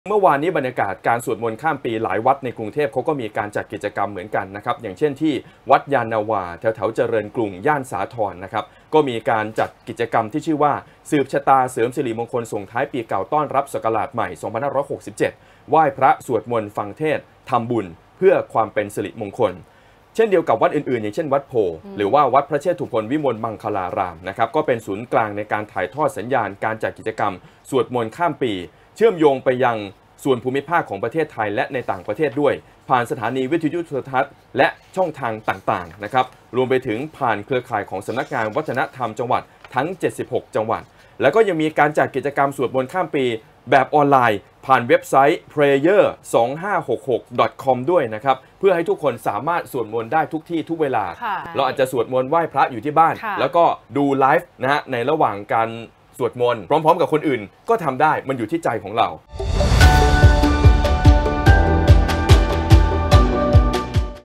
เมื่อวานนี้บรรยากาศการสวดมนต์ข้ามปีหลายวัดในกรุงเทพเขาก็มีการจัดกิจกรรมเหมือนกันนะครับอย่างเช่นที่วัดยานนาวาแถวเจริญกรุงย่านสาทรนะครับก็มีการจัดกิจกรรมที่ชื่อว่าสืบชะตาเสริมสิริมงคลส่งท้ายปีเก่าต้อนรับศักราชใหม่ 2567 ไหว้พระสวดมนต์ฟังเทศน์ทำบุญเพื่อความเป็นสิริมงคลเช่นเดียวกับวัดอื่นๆอย่างเช่นวัดโพหรือว่าวัดพระเชตุพนวิมลมังคลารามนะครับก็เป็นศูนย์กลางในการถ่ายทอดสัญญาณการจัดกิจกรรมสวดมนต์ข้ามปีเชื่อมโยงไปยังส่วนภูมิภาคของประเทศไทยและในต่างประเทศด้วยผ่านสถานีวิทยุโทรทัศน์และช่องทางต่างๆนะครับรวมไปถึงผ่านเครือข่ายของสำนักงานวัฒนธรรมจังหวัดทั้ง76จังหวัดแล้วก็ยังมีการจัดกิจกรรมสวดมนต์ข้ามปีแบบออนไลน์ผ่านเว็บไซต์ prayer2566.com ด้วยนะครับเพื่อให้ทุกคนสามารถสวดมนต์ได้ทุกที่ทุกเวลาเราอาจจะสวดมนต์ไหว้พระอยู่ที่บ้านแล้วก็ดูไลฟ์นะฮะในระหว่างการสวดมนต์พร้อมๆกับคนอื่นก็ทำได้มันอยู่ที่ใจของเรา